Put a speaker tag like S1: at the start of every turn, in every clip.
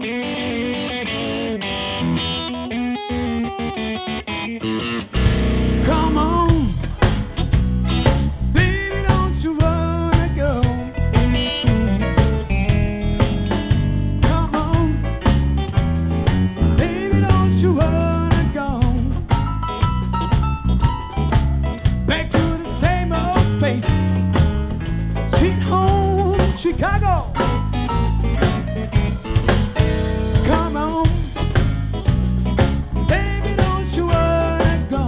S1: Come on, baby, don't you wanna go? Come on, baby, don't you wanna go back to the same old place, sweet home, Chicago. Come on, baby, don't you wanna go?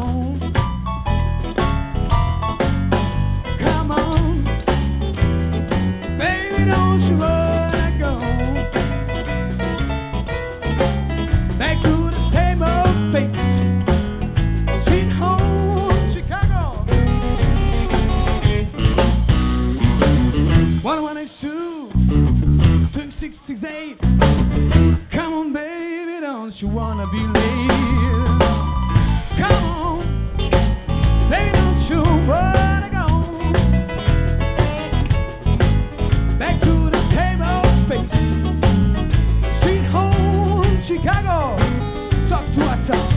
S1: Come on, baby, don't you wanna go back to the same old place, sweet home, Chicago. 112 2668. Come on, baby, don't you wanna be late? Come on, baby, don't you wanna go back to the same old place, sweet home, Chicago. Talk to what's up.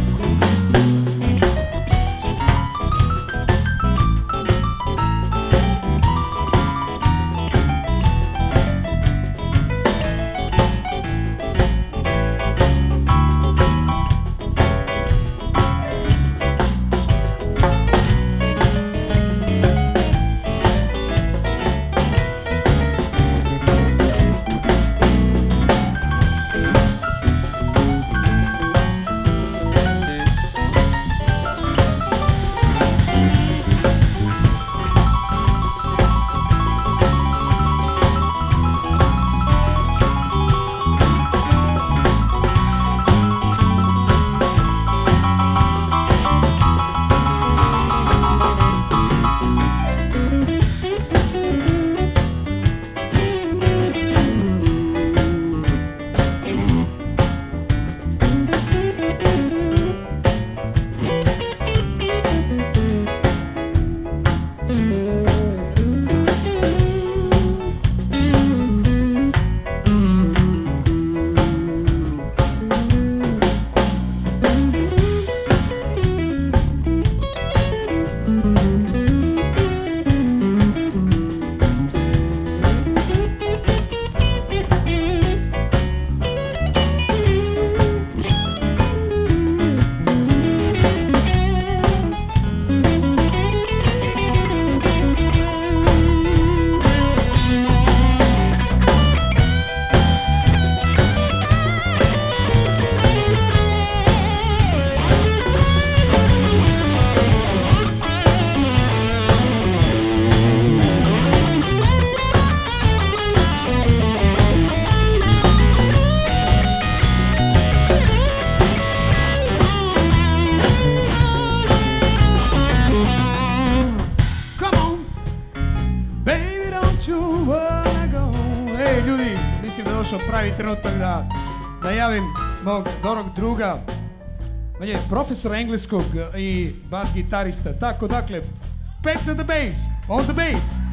S1: Pravi trenutak da javim mog dobrog druga. On je profesor engleskog i bas gitarista. Tako, dakle, Peca the bass, on the bass.